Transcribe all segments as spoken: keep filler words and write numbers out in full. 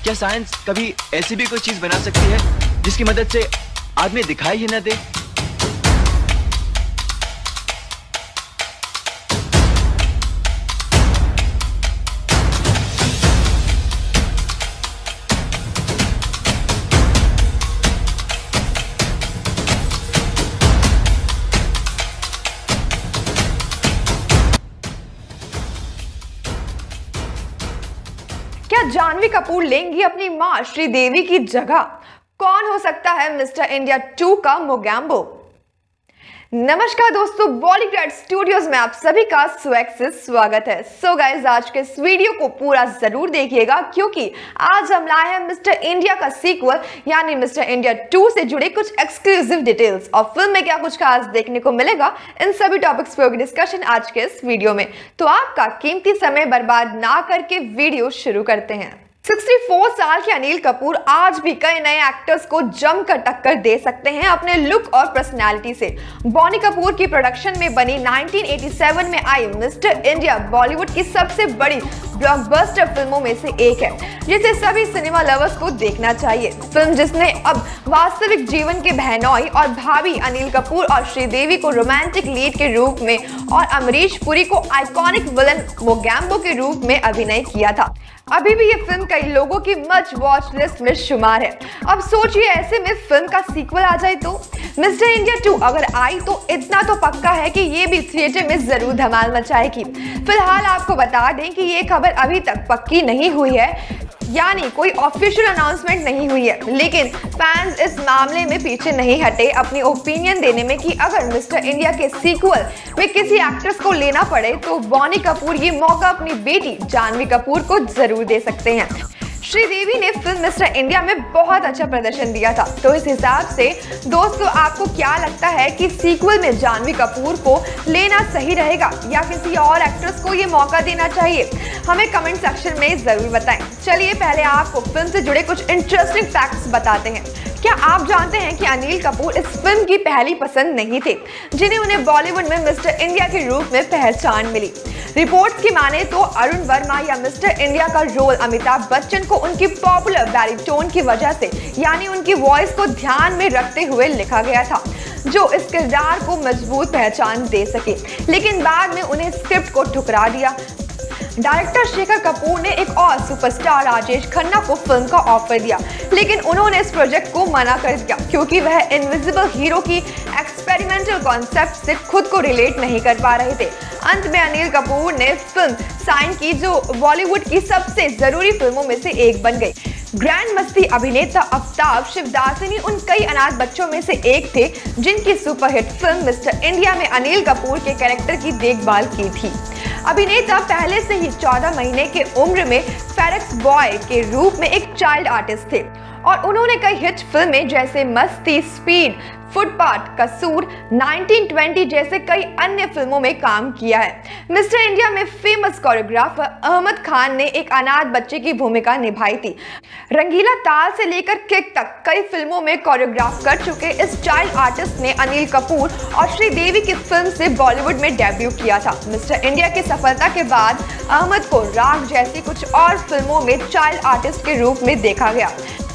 क्या साइंस कभी ऐसी भी कोई चीज बना सकती है जिसकी मदद से आदमी दिखाई ही न दे? क्या जानवी कपूर लेंगी अपनी मां श्रीदेवी की जगह? कौन हो सकता है मिस्टर इंडिया टू का मोगैम्बो? नमस्कार दोस्तों, बॉलीवुड स्टूडियोज में आप सभी का स्वैग से स्वागत है। सो so गाइस, आज के इस वीडियो को पूरा जरूर देखिएगा क्योंकि आज हम लाए हैं मिस्टर इंडिया का सीक्वल यानी मिस्टर इंडिया टू से जुड़े कुछ एक्सक्लूसिव डिटेल्स और फिल्म में क्या कुछ खास देखने को मिलेगा, इन सभी टॉपिक्स पे होगी डिस्कशन आज के इस वीडियो में। तो आपका कीमती समय बर्बाद ना करके वीडियो शुरू करते हैं। चौंसठ साल के अनिल कपूर आज भी कई नए एक्टर्स को जमकर टक्कर दे सकते हैं अपने लुक और पर्सनालिटी से। बॉनी कपूर की प्रोडक्शन में बनी उन्नीस सौ सत्तासी में आई मिस्टर इंडिया बॉलीवुड की सबसे बड़ी ब्लॉकबस्टर फिल्मों में से एक है जिसे सभी सिनेमा लवर्स को देखना चाहिए। फिल्म जिसने अब वास्तविक जीवन के बहनोई और भाभी अनिल कपूर और श्रीदेवी को रोमांटिक लीड के रूप में और अमरीश पुरी को आइकॉनिक विलन मोगैम्बो के रूप में अभिनय किया था। अभी भी ये फिल्म कई लोगों की मच वॉच लिस्ट में शुमार है। अब सोचिए ऐसे में फिल्म का सीक्वल आ जाए तो मिस्टर इंडिया टू अगर आई तो इतना तो पक्का है कि ये भी थिएटर में जरूर धमाल मचाएगी। फिलहाल आपको बता दें कि ये खबर अभी तक पक्की नहीं हुई है, यानी कोई ऑफिशियल अनाउंसमेंट नहीं हुई है, लेकिन फैंस इस मामले में पीछे नहीं हटे अपनी ओपिनियन देने में कि अगर मिस्टर इंडिया के सीक्वल में किसी एक्ट्रेस को लेना पड़े तो बॉनी कपूर ये मौका अपनी बेटी जानवी कपूर को जरूर दे सकते हैं। श्रीदेवी ने फिल्म मिस्टर इंडिया में बहुत अच्छा प्रदर्शन दिया था, तो इस हिसाब से दोस्तों आपको क्या लगता है कि सीक्वल में जानवी कपूर को लेना सही रहेगा या किसी और एक्ट्रेस को ये मौका देना चाहिए? हमें कमेंट सेक्शन में जरूर बताएं। चलिए पहले आपको फिल्म से जुड़े कुछ इंटरेस्टिंग फैक्ट्स बताते हैं। क्या आप जानते हैं कि अनिल कपूर इस फिल्म की पहली पसंद नहीं थे, जिन्हें उन्हें बॉलीवुड में मिस्टर इंडिया के रूप में पहचान मिली। रिपोर्ट्स की माने तो अरुण वर्मा या मिस्टर इंडिया का रोल अमिताभ बच्चन को उनकी पॉपुलर बैरिटोन की वजह से यानी उनकी वॉइस को ध्यान में रखते हुए लिखा गया था, जो इस किरदार को मजबूत पहचान दे सके, लेकिन बाद में उन्हें स्क्रिप्ट को ठुकरा दिया। डायरेक्टर शेखर कपूर ने एक और सुपरस्टार राजेश खन्ना को फिल्म का ऑफर दिया, लेकिन उन्होंने इस प्रोजेक्ट को मना कर दिया क्योंकि वह इनविजिबल हीरो की एक्सपेरिमेंटल कॉन्सेप्ट से खुद को रिलेट नहीं कर पा रहे थे। अंत में अनिल कपूर ने फिल्म साइन की, जो बॉलीवुड की सबसे जरूरी फिल्मों में से एक बन गई। ग्रैंड मस्ती अभिनेता आफ्ताब शिवदासनी उन कई अनाथ बच्चों में से एक थे जिनकी सुपरहिट फिल्म मिस्टर इंडिया में अनिल कपूर के कैरेक्टर की देखभाल की थी। अभिनेता पहले से ही चौदह महीने के उम्र में फेरेक्स बॉय के रूप में एक चाइल्ड आर्टिस्ट थे और उन्होंने कई हिट फिल्में जैसे Masti, speed, footpath, Kasoor, nineteen twenty जैसे कई अन्य फिल्मों में काम किया है। मिस्टर इंडिया में फेमस कोरियोग्राफर अहमद खान ने एक अनाथ बच्चे की भूमिका निभाई थी। रंगीला ताल से लेकर किक तक कई फिल्मों में कोरियोग्राफ कर चुके इस चाइल्ड आर्टिस्ट ने अनिल कपूर और श्रीदेवी की फिल्म से बॉलीवुड में डेब्यू किया था। मिस्टर इंडिया की सफलता के बाद अहमद को राग जैसी कुछ और फिल्मों में चाइल्ड आर्टिस्ट के रूप में देखा गया।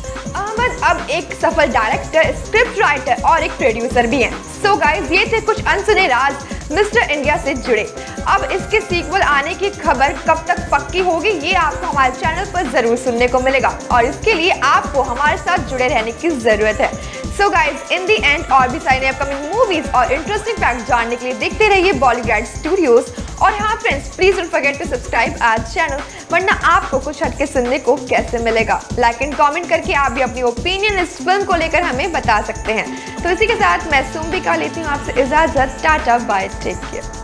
अहमद अब एक सफल डायरेक्टर, स्क्रिप्ट राइटर और एक प्रोड्यूसर भी हैं। सो गाइस, ये थे कुछ अनसुने राज मिस्टर इंडिया से जुड़े। अब इसके सीक्वल आने की खबर कब तक पक्की होगी ये आपको हमारे चैनल पर जरूर सुनने को मिलेगा और इसके लिए आपको हमारे साथ जुड़े रहने की जरूरत है। So guys, in the and और भी सारे अपकमिंग मूवीज और इंटरेस्टिंग फैक्ट्स जानने के लिए देखते रहिए बॉलीवुड स्टूडियोज। और हाँ friends, please don't forget to subscribe our channel, वरना आपको कुछ हटके सुनने को कैसे मिलेगा। लाइक एंड कमेंट करके आप भी अपनी ओपिनियन इस फिल्म को लेकर हमें बता सकते हैं। तो इसी के साथ मैं सुम्बिका लेती हूँ आपसे इजाजत। Tata, bye, take care.